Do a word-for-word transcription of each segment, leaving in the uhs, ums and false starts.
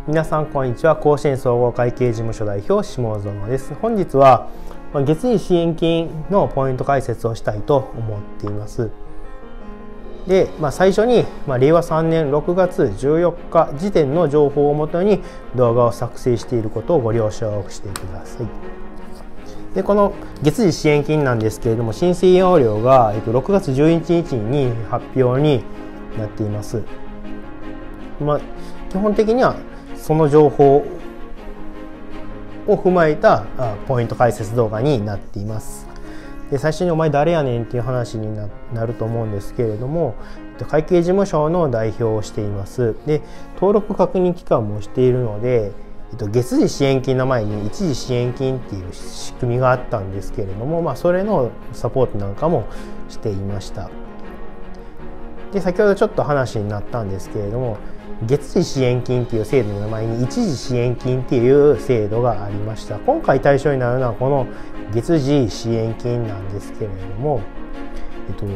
皆さんこんにちは。甲子園総合会計事務所代表下園です。本日は月次支援金のポイント解説をしたいと思っています。で、まあ、最初に、まあ、れいわさんねんろくがつじゅうよっか時点の情報をもとに動画を作成していることをご了承してください。で、この月次支援金なんですけれども、申請要領がろくがつじゅういちにちに発表になっています。まあ、基本的にはその情報を踏まえたポイント解説動画になっています。で、最初にお前誰やねんっていう話になると思うんですけれども、会計事務所の代表をしています。で、登録確認期間もしているので、月次支援金の前に一次支援金っていう仕組みがあったんですけれども、まあ、それのサポートなんかもしていました。で、先ほどちょっと話になったんですけれども、月次支援金っていう制度の前に一次支援金っていう制度がありました。今回対象になるのはこの月次支援金なんですけれども、えっと、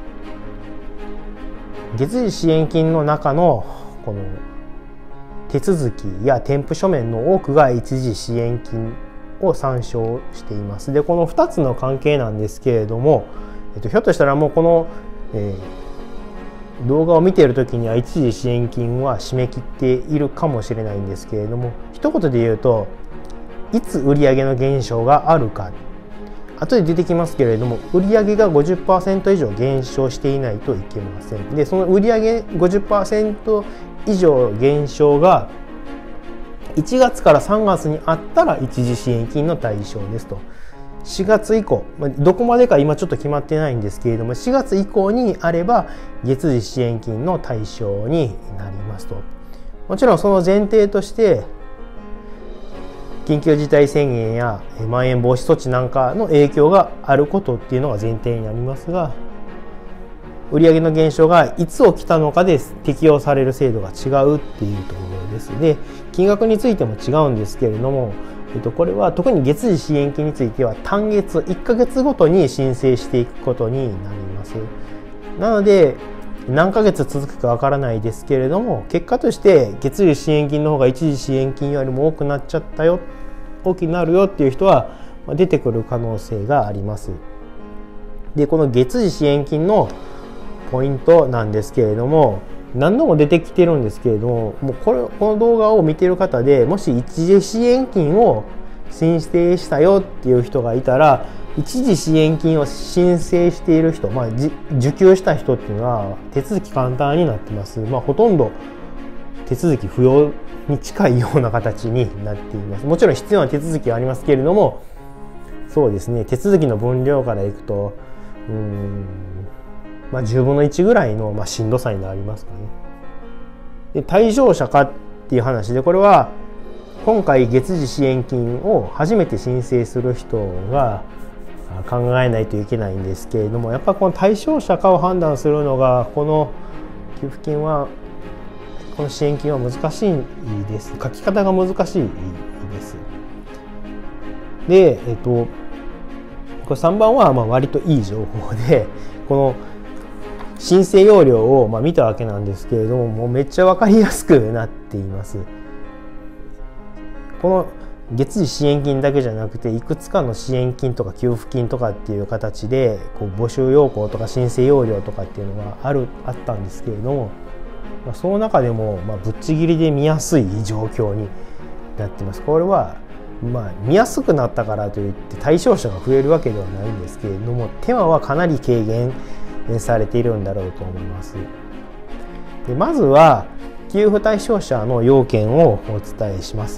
月次支援金の中のこの手続きや添付書面の多くが一次支援金を参照しています。で、このふたつの関係なんですけれども、えっと、ひょっとしたらもうこの、えー動画を見ている時には一次支援金は締め切っているかもしれないんですけれども、一言で言うと、いつ売上の減少があるか、後で出てきますけれども、売上が ごじゅっパーセント 以上減少していないといけません。で、その売上 ごじゅっパーセント 以上減少がいちがつからさんがつにあったら一次支援金の対象ですと。しがつ以降、どこまでか今ちょっと決まってないんですけれども、しがつ以降にあれば月次支援金の対象になりますと。もちろんその前提として緊急事態宣言やまん延防止措置なんかの影響があることっていうのが前提になりますが、売上の減少がいつ起きたのかで適用される制度が違うっていうところです。で、金額についても違うんですけれども、これは特に月次支援金については単月いっかげつごとに申請していくことになります。なので何ヶ月続くかわからないですけれども、結果として月次支援金の方が一次支援金よりも多くなっちゃったよ、大きくなるよっていう人は出てくる可能性があります。で、この月次支援金のポイントなんですけれども、何度も出てきてるんですけれども、もうこれこの動画を見てる方でもし一次支援金を申請したよっていう人がいたら、一次支援金を申請している人、まあ、受給した人っていうのは手続き簡単になってます。まあ、ほとんど手続き不要に近いような形になっています。もちろん必要な手続きはありますけれども、そうですね、手続きの分量からいくとうーんまあ、じゅうぶんのいちぐらいの、まあ、しんどさになりますかね。で、対象者かっていう話で、これは今回月次支援金を初めて申請する人が考えないといけないんですけれども、やっぱこの対象者かを判断するのが、この給付金はこの支援金は難しいです。書き方が難しいです。で、えっとこれさんばんはまあ割といい情報で、この申請要領をまあ見たわけなんですけれども、もうめっちゃ分かりやすくなっています。この月次支援金だけじゃなくて、いくつかの支援金とか給付金とかっていう形でこう募集要項とか申請要領とかっていうのがあるあったんですけれども、まあ、その中でもまあぶっちぎりで見やすい状況になっています。これはまあ見やすくなったからといって対象者が増えるわけではないんですけれども、手間はかなり軽減されているんだろうと思います。で、まずは給付対象者の要件をお伝えします。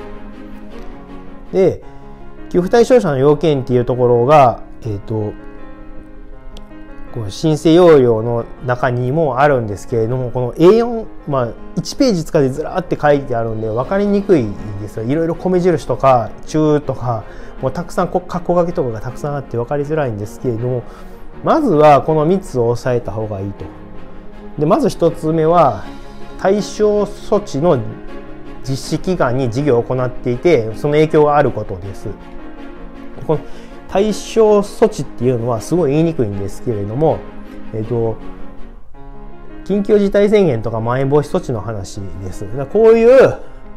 で、給付対象者の要件っていうところが、えーと、こう申請要領の中にもあるんですけれども、この エーよん、まあ、いちページ使ってずらーって書いてあるんで分かりにくいんですよ。いろいろ米印とか中とかもうたくさん括弧書きとかがたくさんあって分かりづらいんですけれども、まずはこのみっつを押さえた方がいいと。で、まずひとつめは対象措置の実施期間に事業を行っていてその影響があることです。この対象措置っていうのはすごい言いにくいんですけれども、えっと緊急事態宣言とかまん延防止措置の話です。こういう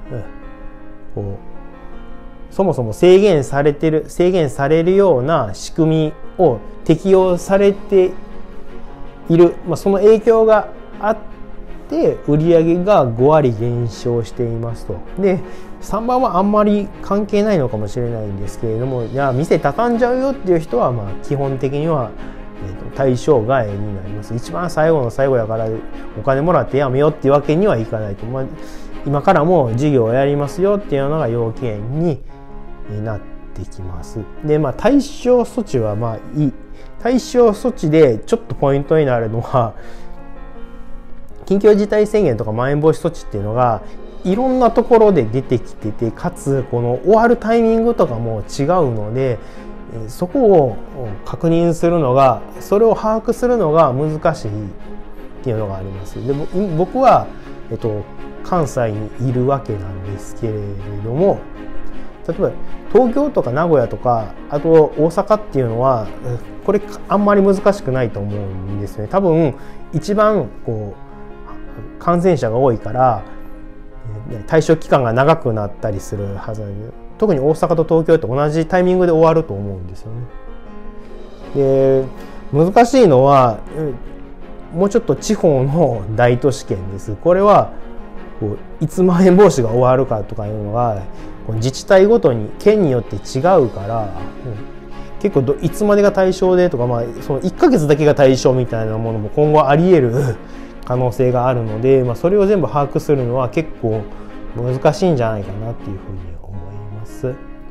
こうそもそも制限されてる制限されるような仕組みを適用されている、まあ、その影響があって売上がごわり減少していますと。でさんばんはあんまり関係ないのかもしれないんですけれども、いや店畳んじゃうよっていう人はまあ基本的には、えー、と対象外になります。一番最後の最後やからお金もらってやめようっていうわけにはいかないと、まあ、今からも事業をやりますよっていうのが要件になってきます。でまあ対象措置はまあいい対象措置でちょっとポイントになるのは、緊急事態宣言とかまん延防止措置っていうのがいろんなところで出てきてて、かつこの終わるタイミングとかも違うので、そこを確認するのがそれを把握するのが難しいっていうのがあります。で僕は、えっと、関西にいるわけなんですけれども、例えば東京とか名古屋とかあと大阪っていうのはこれあんまり難しくないと思うんですね。多分一番こう感染者が多いから対象期間が長くなったりするはずなんで、特に大阪と東京って同じタイミングで終わると思うんですよね。で難しいのはもうちょっと地方の大都市圏です。これはこういつまん延防止が終わるかとかいうのが自治体ごとに県によって違うから、うん、結構どいつまでが対象でとか、まあ、そのいっかげつだけが対象みたいなものも今後あり得る可能性があるので、まあ、それを全部把握するのは結構難しいんじゃないかなっていうふうに思います。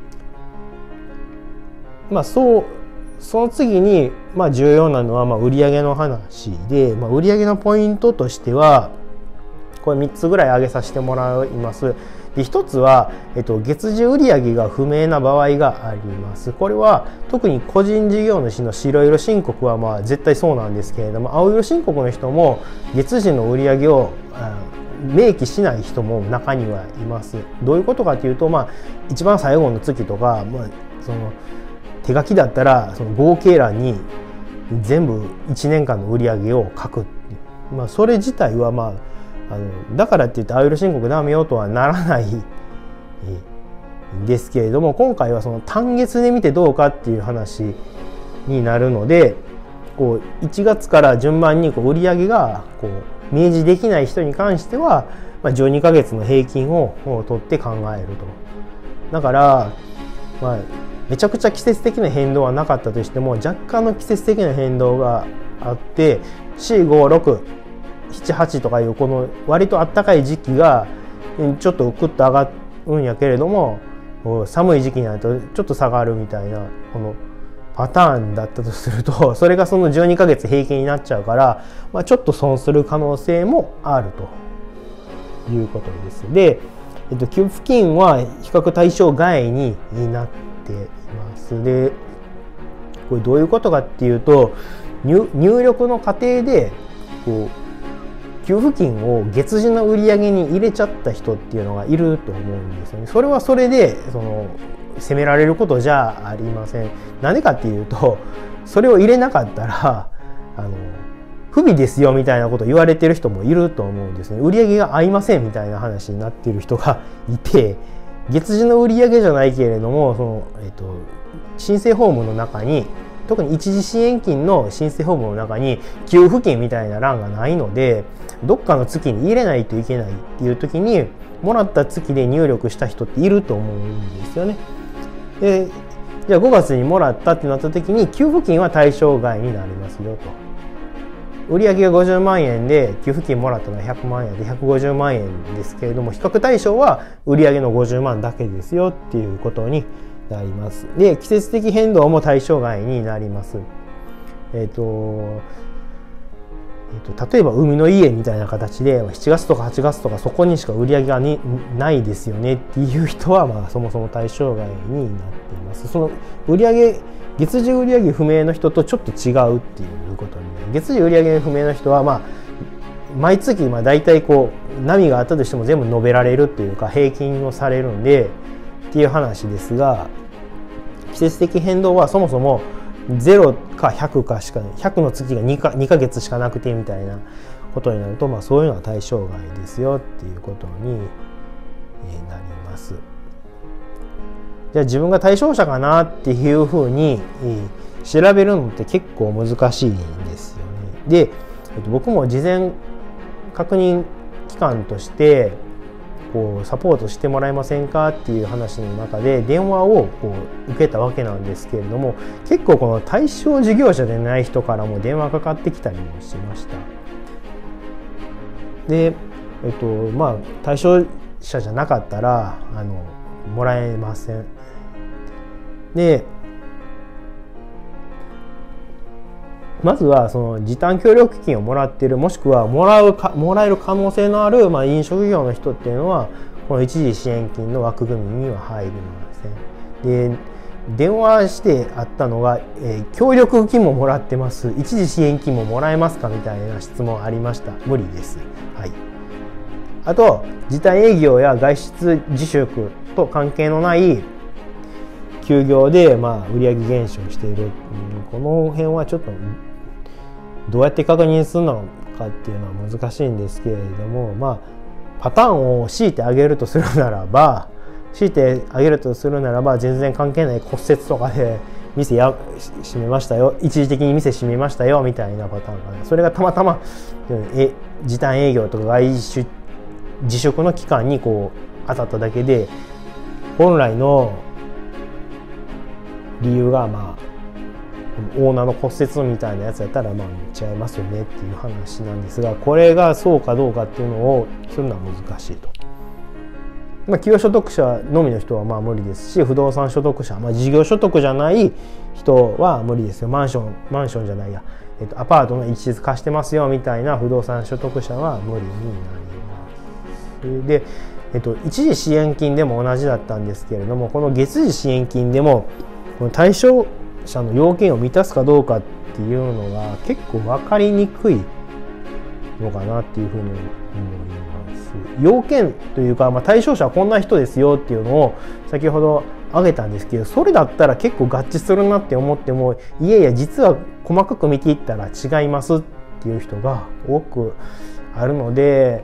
まあ、そうその次に、まあ、重要なのはまあ売上の話で、まあ、売上のポイントとしてはこれみっつぐらい挙げさせてもらいます。でひとつは、えっと、月次売上が不明な場合があります。これは特に個人事業主の白色申告はまあ絶対そうなんですけれども、青色申告の人も月次の売上を明記しない人も中にはいます。どういうことかというと、まあ、一番最後の月とか、まあ、その手書きだったらその合計欄に全部いちねんかんの売上を書くっていう、まあ、それ自体はまああのだからって言って青色申告ダメよとはならないんですけれども、今回はその単月で見てどうかっていう話になるので、こういちがつから順番にこう売上がこう明示できない人に関しては、まあ、じゅうにかげつの平均を取って考えると。だから、まあ、めちゃくちゃ季節的な変動はなかったとしても若干の季節的な変動があって、よん、ご、ろく、しち、はちとかいうこの割と暖かい時期がちょっとクッと上がるんやけれども、寒い時期になるとちょっと下がるみたいなこのパターンだったとすると、それがそのじゅうにかげつ平均になっちゃうから、まあ、ちょっと損する可能性もあるということです。で、えっと、給付金は比較対象外になっています。で、これどういうことかっていうと、入, 入力の過程でこう給付金を月次の売り上げに入れちゃった人っていうのがいると思うんですよね。それはそれでその責められることじゃありません。なんでかっていうと、それを入れなかったらあの不備ですよみたいなことを言われてる人もいると思うんですね。売り上げが合いませんみたいな話になっている人がいて、月次の売り上げじゃないけれどもその、えっと、申請フォームの中に、特に一時支援金の申請フォームの中に給付金みたいな欄がないので、どっかの月に入れないといけないっていう時にもらった月で入力した人っていると思うんですよね。で、じゃあごがつにもらったってなった時に給付金は対象外になりますよと。売上がごじゅうまんえんで給付金もらったのはひゃくまんえんでひゃくごじゅうまんえんですけれども、比較対象は売上のごじゅうまんだけですよっていうことになります。で、季節的変動も対象外になります。えっと、えっと、例えば海の家みたいな形でしちがつとかはちがつとかそこにしか売り上げがにないですよねっていう人は、まあ、そもそも対象外になっています。その売上月次売上不明の人とちょっと違うっていうことになる。月次売上不明の人は、まあ、毎月まあ大体こう波があったとしても全部述べられるっていうか平均をされるんでっていう話ですが、季節的変動はそもそもゼロかひゃくかしかひゃくの月が 2, かにかげつしかなくてみたいなことになると、まあ、そういうのは対象外ですよっていうことになります。じゃあ自分が対象者かなっていうふうに調べるのって結構難しいんですよね。で、僕も事前確認機関としてこうサポートしてもらえませんかっていう話の中で電話をこう受けたわけなんですけれども、結構この対象事業者でない人からも電話かかってきたりもしました。で、えっとまあ対象者じゃなかったらあのもらえません。でまずはその時短協力金をもらっている、もしくはもらうかもらえる可能性のある、まあ、飲食業の人っていうのはこの一時支援金の枠組みには入りません。で電話してあったのが、えー、協力金ももらってます、一時支援金ももらえますかみたいな質問ありました。無理です。はい。あと時短営業や外出自粛と関係のない休業でまあ売上減少している、この辺はちょっとどうやって確認するのかっていうのは難しいんですけれども、まあパターンを強いてあげるとするならば強いてあげるとするならば全然関係ない骨折とかで店や閉めましたよ、一時的に店閉めましたよみたいなパターンが、ね、それがたまたまえ時短営業とか外出自粛の期間にこう当たっただけで、本来の理由がまあオーナーの骨折みたいなやつやったらまあ違いますよねっていう話なんですが、これがそうかどうかっていうのをするのは難しいと。まあ、企業所得者のみの人はまあ無理ですし、不動産所得者、まあ、事業所得じゃない人は無理ですよ。マンションマンションじゃないや、えっと、アパートの一室貸してますよみたいな不動産所得者は無理になります。で、えっと、一時支援金でも同じだったんですけれども、この月次支援金でもこの対象者の要件を満たすかどうかっていうのが結構分かりにくいのかなっていうふうに思います。要件というか、まあ、対象者はこんな人ですよっていうのを先ほど挙げたんですけど、それだったら結構合致するなって思っても、いやいや実は細かく見ていったら違いますっていう人が多くあるので、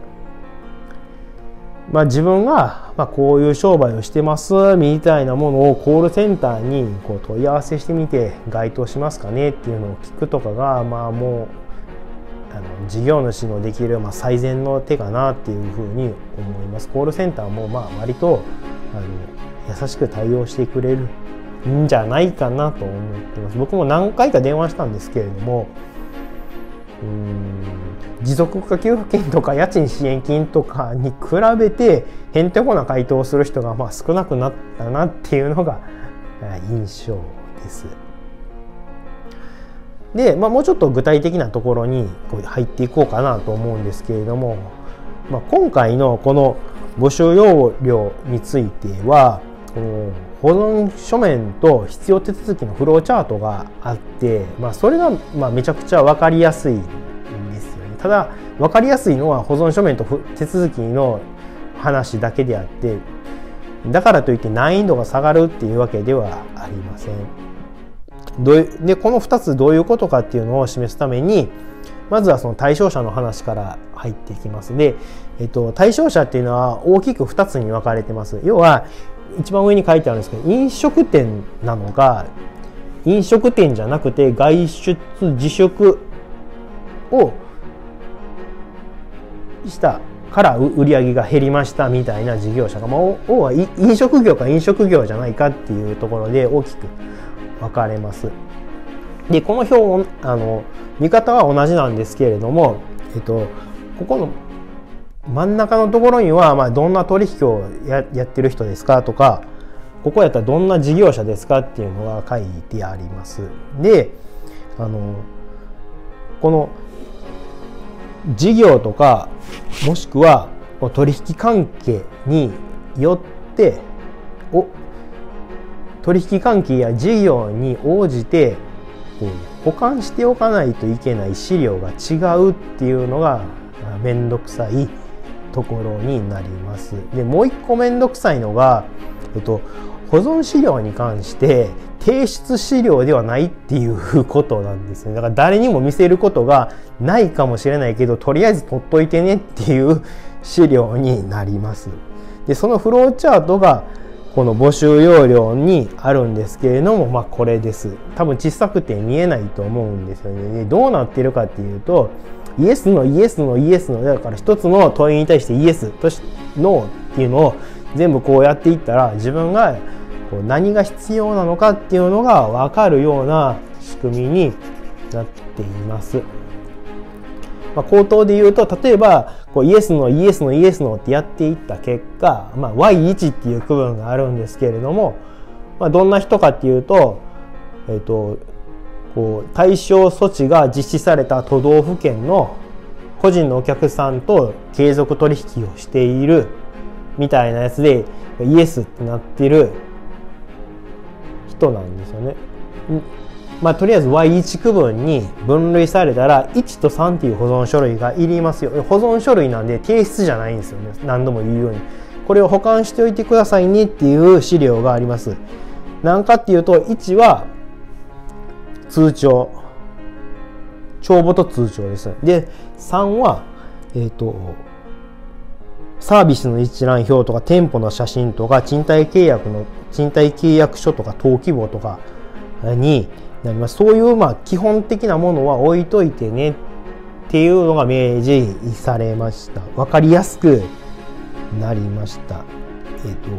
まあ、自分がまあこういう商売をしてますみたいなものをコールセンターにこう問い合わせしてみて該当しますかねっていうのを聞くとかが、まあもうあの事業主のできるまあ最善の手かなっていうふうに思います。コールセンターもまあ割とあの優しく対応してくれるんじゃないかなと思ってます。僕も何回か電話したんですけれども、うーん持続化給付金とか家賃支援金とかに比べてへんてこな回答をする人がまあ少なくなったなっていうのが印象です。で、まあ、もうちょっと具体的なところにこう入っていこうかなと思うんですけれども、まあ、今回のこの募集要領についてはこの保存書面と必要手続きのフローチャートがあって、まあ、それがまあめちゃくちゃ分かりやすいんですよね。ただ分かりやすいのは保存書面と手続きの話だけであって、だからといって難易度が下がるっていうわけではありません。どういうでこのふたつどういうことかっていうのを示すために、まずはその対象者の話から入っていきます。で、えっと、対象者っていうのは大きくふたつに分かれてます。要は一番上に書いてあるんですけど、飲食店なのか飲食店じゃなくて外出自粛をしたから売り上げが減りましたみたいな事業者が、まあ、要は飲食業か飲食業じゃないかっていうところで大きく分かれます。でこの表あの見方は同じなんですけれども、えっと、ここの真ん中のところには、まあ、どんな取引を や, やってる人ですかとか、ここやったらどんな事業者ですかっていうのが書いてあります。であのこの事業とかもしくは取引関係によってお取引関係や事業に応じてこう保管しておかないといけない資料が違うっていうのがめんどくさいところになります。でもう一個めんどくさいのが、えっと、保存資料に関して提出資料ではないっていうことなんですね。だから誰にも見せることがないかもしれないけど、とりあえず取っといてねっていう資料になります。 でそのフローチャートがこの募集要領にあるんですけれども、まあこれです。多分小さくて見えないと思うんですよね。でどうなってるかっていうと、イエスのイエスのイエスのだから一つの問いに対してイエスとしノーっていうのを全部こうやっていったら、自分がこう何が必要なのかっていうのが分かるような仕組みになっています。まあ、口頭で言うと、例えばこうイエスのイエスのイエスのってやっていった結果、まあ、ワイワン っていう区分があるんですけれども、まあ、どんな人かっていうと、えっと、こう対象措置が実施された都道府県の個人のお客さんと継続取引をしているみたいなやつでイエスってなってる人なんですよね。まあ、とりあえず ワイワン 区分に分類されたらいちとさんっていう保存書類がいりますよ。保存書類なんで提出じゃないんですよね。何度も言うようにこれを保管しておいてくださいねっていう資料があります。何かっていうと、いちは通帳、帳簿と通帳です。でさんはえっとサービスの一覧表とか店舗の写真とか賃貸契約の賃貸契約書とか登記簿とかになります。そういうまあ基本的なものは置いといてねっていうのが明示されました。わかりやすくなりました。えっと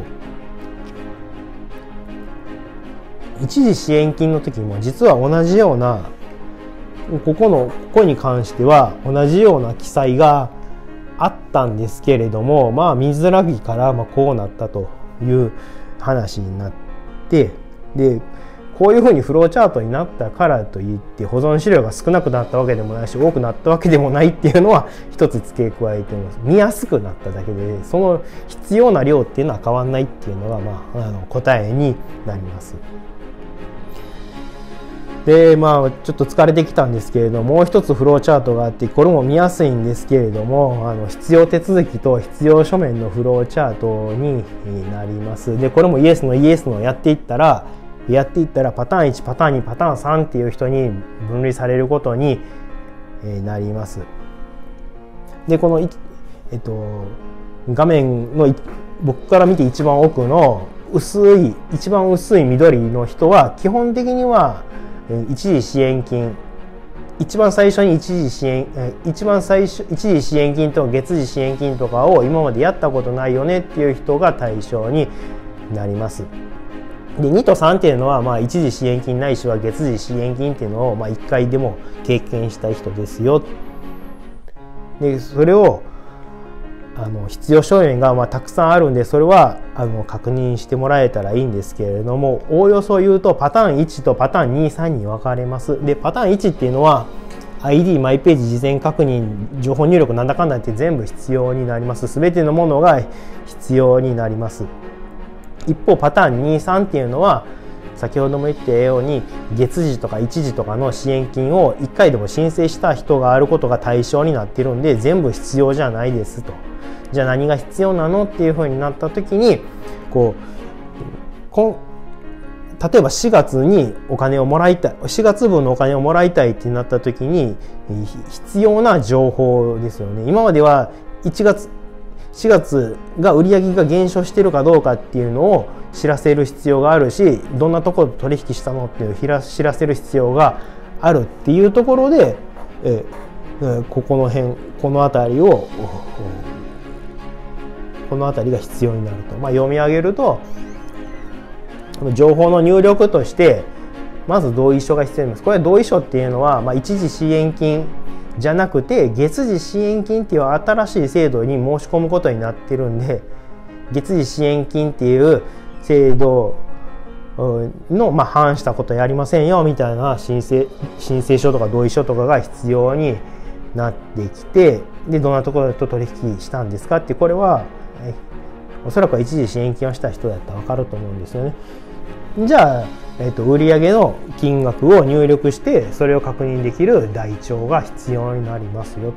一時支援金の時も実は同じようなここのここに関しては同じような記載があったんですけれども、まあ見づらいからまあこうなったという話になって、でこういうふうにフローチャートになったからといって保存資料が少なくなったわけでもないし多くなったわけでもないっていうのは一つ付け加えています。見やすくなっただけでその必要な量っていうのは変わんないっていうのが、まあ、あの答えになります。でまあちょっと疲れてきたんですけれども、もう一つフローチャートがあって、これも見やすいんですけれども、あの必要手続きと必要書面のフローチャートになります。でこれもイエスのイエスのやっていったらやっていったらパターンいち、パターンに、パターンさんっていう人に分類されることになります。でこの、えっと、画面の僕から見て一番奥の薄い一番薄い緑の人は基本的には一時支援金、一番最初に一時支援一番最初一時支援金と月次支援金とかを今までやったことないよねっていう人が対象になります。でにとさんっていうのは、まあ、一時支援金ないしは月次支援金っていうのを、まあ、いっかいでも経験したい人ですよ。でそれをあの必要書面がまあたくさんあるんで、それはあの確認してもらえたらいいんですけれども、おおよそ言うとパターンいちとパターンに、さんに分かれます。でパターンいちっていうのは アイディー マイページ事前確認情報入力なんだかんだって全部必要になります。すべてのものが必要になります。一方パターンに、さんっていうのは先ほども言ったように月次とか一時とかの支援金をいっかいでも申請した人があることが対象になっているんで、全部必要じゃないですと。じゃあ何が必要なのっていうふうになった時に、こうこ例えばしがつにお金をもらいたい、しがつぶんのお金をもらいたいってなった時に必要な情報ですよね。今まではいちがつしがつが売上が減少しているかどうかっていうのを知らせる必要があるし、どんなところで取引したのっていうのを知らせる必要があるっていうところで、えここの辺この辺りをこの辺りが必要になると、まあ、読み上げると情報の入力としてまず同意書が必要になります。これは同意書っていうのは、まあ、一時支援金じゃなくて月次支援金っていう新しい制度に申し込むことになってるんで、月次支援金っていう制度の、まあ、反したことやりませんよみたいな申請申請書とか同意書とかが必要になってきて、でどんなところと取引したんですかって、これはおそらく一時支援金をした人だったら分かると思うんですよね。じゃあ、えー、と売上の金額を入力してそれを確認できる台帳が必要になりますよと。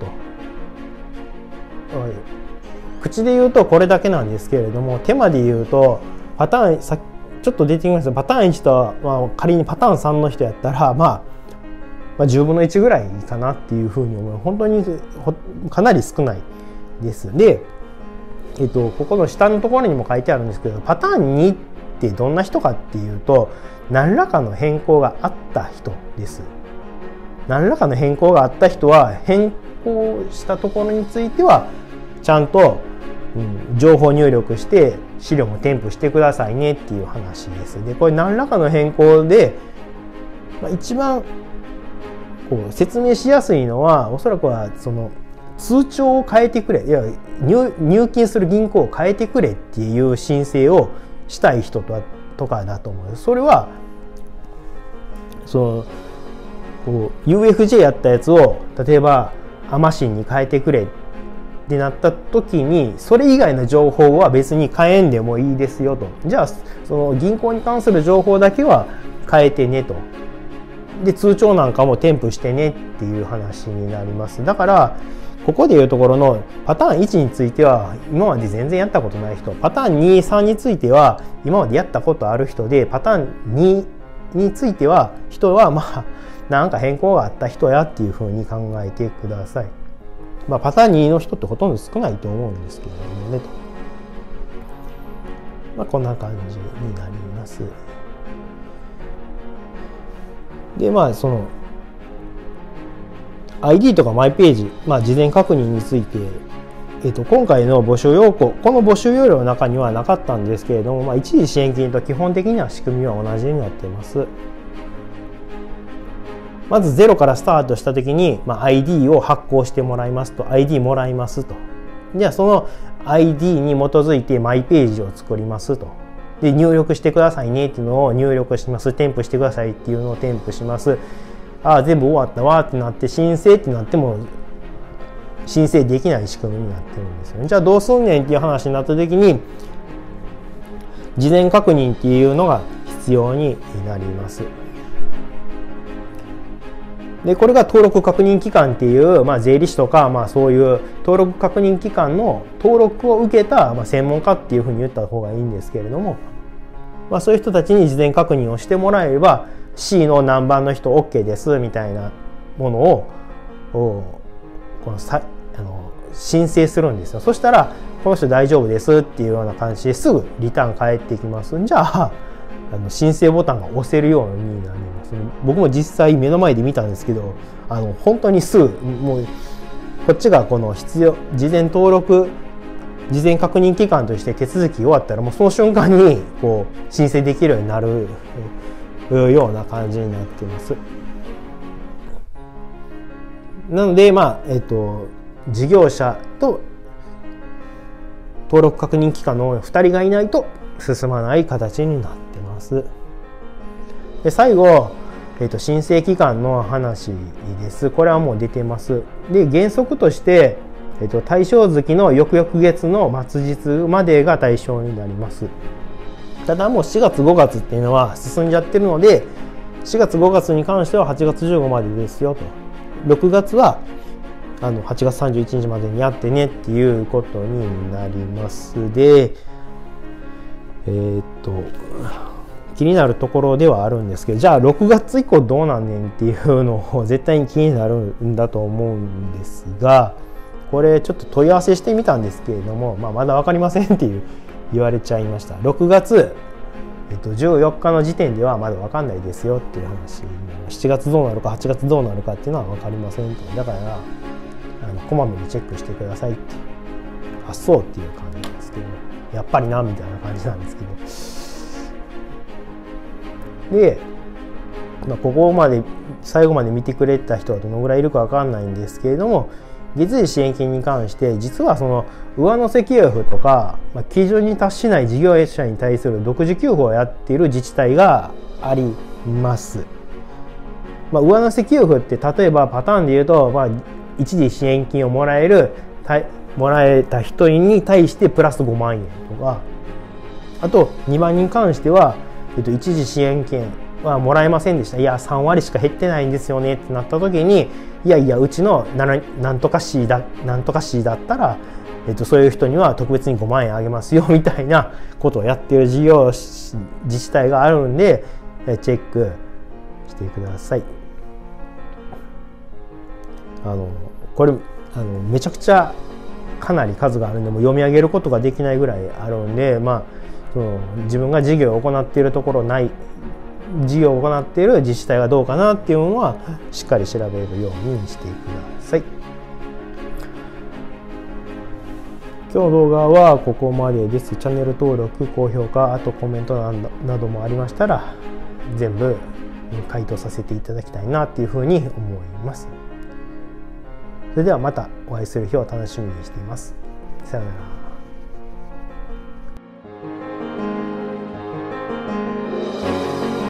口で言うとこれだけなんですけれども、手間で言うとパターンさちょっと出てきました。パターンいちと、まあ、仮にパターンさんの人やったら、まあ、まあじゅうぶんのいちぐらいかなっていうふうに思う。本当にかなり少ないです。でえっと、ここの下のところにも書いてあるんですけど、パターンにってどんな人かっていうと、何らかの変更があった人です。何らかの変更があった人は、変更したところについてはちゃんと、うん、情報入力して資料も添付してくださいねっていう話です。でこれ何らかの変更で、まあ、一番こう説明しやすいのは、おそらくはその通帳を変えてくれ、いや 入, 入金する銀行を変えてくれっていう申請をしたい人ととかだと思う。それはそのこう ユーエフジェー やったやつを例えばアマシンに変えてくれってなった時に、それ以外の情報は別に変えんでもいいですよと。じゃあその銀行に関する情報だけは変えてねと。で通帳なんかも添付してねっていう話になります。だからここでいうところのパターンいちについては今まで全然やったことない人、パターンに、さんについては今までやったことある人で、パターンにについては人はまあなんか変更があった人やっていうふうに考えてください。まあ、パターンにの人ってほとんど少ないと思うんですけれどもねと。まあ、こんな感じになります。でまあその アイディー とかマイページ、まあ、事前確認について、えっと、今回の募集要項、この募集要領の中にはなかったんですけれども、まあ、一時支援金と基本的には仕組みは同じになっています。まずゼロからスタートしたときに、まあ、アイディー を発行してもらいますと、アイディー もらいますと。じゃあその アイディー に基づいてマイページを作りますと。で入力してくださいねっていうのを入力します。添付してくださいっていうのを添付します。ああ全部終わったわってなって、申請ってなっても申請できない仕組みになってるんですよね。じゃあどうすんねんっていう話になった時に、事前確認っていうのが必要になります。でこれが登録確認機関っていう、まあ、税理士とか、まあ、そういう登録確認機関の登録を受けた、まあ、専門家っていうふうに言った方がいいんですけれども、まあ、そういう人たちに事前確認をしてもらえれば C の何番の人 OK ですみたいなものをこのさあの申請するんですよ。そしたらこの人大丈夫ですっていうような感じですぐリターン返ってきます。じゃああの申請ボタンが押せるようになります。僕も実際目の前で見たんですけど、あの本当にすぐもうこっちがこの必要事前登録事前確認期間として手続き終わったらもうその瞬間にこう申請できるようになるような感じになっています。なのでまあえっと事業者と登録確認機関のふたりがいないと進まない形になってます。で最後、えーと、申請期間の話です。これはもう出てます。で原則として、えーと、対象月の翌々月の末日までが対象になります。ただもうしがつごがつっていうのは進んじゃってるので、しがつごがつに関してははちがつじゅうごまでですよと。ろくがつはあのはちがつさんじゅういちにちまでにやってねっていうことになります。でえー、っと気になるところではあるんですけど、じゃあろくがつ以降どうなんねんっていうのを絶対に気になるんだと思うんですが、これちょっと問い合わせしてみたんですけれども、まあ、まだ分かりませんっていう言われちゃいました。ろくがつ、えっと、じゅうよっかの時点ではまだ分かんないですよっていう話、しちがつどうなるかはちがつどうなるかっていうのは分かりませんと。だからあのこまめにチェックしてくださいって、あそうっていう感じなんですけど、やっぱりなみたいな感じなんですけど、で、まあ、ここまで最後まで見てくれた人はどのぐらいいるか分かんないんですけれども、月次支援金に関して実はその上乗せ給付とか、まあ、基準に達しない事業者に対する独自給付をやっている自治体があります。まあ、上乗せ給付って例えばパターンで言うと、まあ、一時支援金をもらえるもらえた人に対してプラスごまんえんとか、あとにばんに関しては、えっと、一時支援金はもらえませんでした、いやさんわりしか減ってないんですよねってなった時に、いやいやうちのなんとか C だなんとか C だったら、えっと、そういう人には特別にごまんえんあげますよみたいなことをやっている事業自治体があるんで、チェックしてください。あのこれあのめちゃくちゃかなり数があるんでも読み上げることができないぐらいあるんで、まあ、その自分が事業を行っているところない事業を行っている自治体がどうかなっていうのはしっかり調べるようにしてください。今日の動画はここまでです。チャンネル登録、高評価、あとコメントなどもありましたら全部回答させていただきたいなっていうふうに思います。それではまたお会いする日を楽しみにしています。さようなら。